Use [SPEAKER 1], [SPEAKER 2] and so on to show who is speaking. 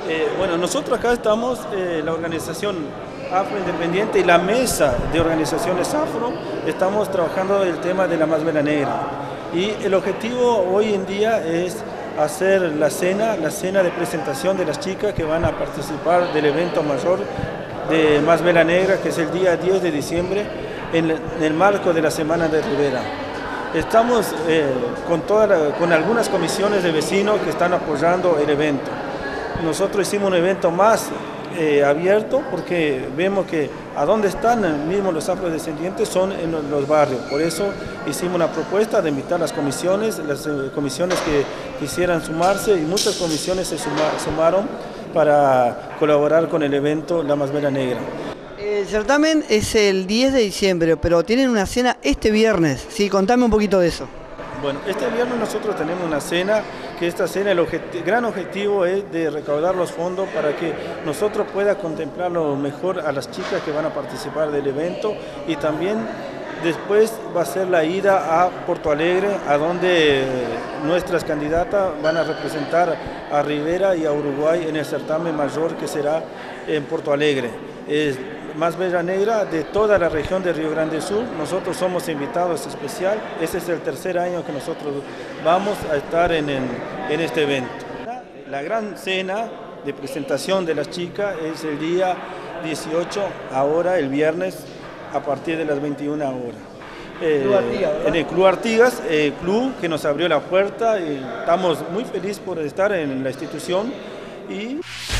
[SPEAKER 1] Bueno, nosotros acá estamos, la organización Afro Independiente y la mesa de organizaciones afro, estamos trabajando el tema de la Más Vela Negra. Y el objetivo hoy en día es hacer la cena de presentación de las chicas que van a participar del evento mayor de Más Vela Negra, que es el día 10 de diciembre, en el marco de la Semana de Rivera. Estamos con algunas comisiones de vecinos que están apoyando el evento. Nosotros hicimos un evento más abierto porque vemos que a donde están mismos los afrodescendientes son en los barrios. Por eso hicimos una propuesta de invitar las comisiones que quisieran sumarse, y muchas comisiones se sumaron para colaborar con el evento La Más Vela Negra.
[SPEAKER 2] El certamen es el 10 de diciembre, pero tienen una cena este viernes. Sí, contame un poquito de eso.
[SPEAKER 1] Bueno, este viernes nosotros tenemos una cena, que esta cena, el gran objetivo es de recaudar los fondos para que nosotros pueda contemplar lo mejor a las chicas que van a participar del evento, y también después va a ser la ida a Porto Alegre, a donde nuestras candidatas van a representar a Rivera y a Uruguay en el certamen mayor que será en Porto Alegre. Más Vela Negra de toda la región de Río Grande Sur. Nosotros somos invitados especial. Este es el tercer año que nosotros vamos a estar en este evento. La gran cena de presentación de las chicas es el día 18, ahora el viernes, a partir de las 21 horas. En el Club Artigas, club que nos abrió la puerta, y estamos muy felices por estar en la institución.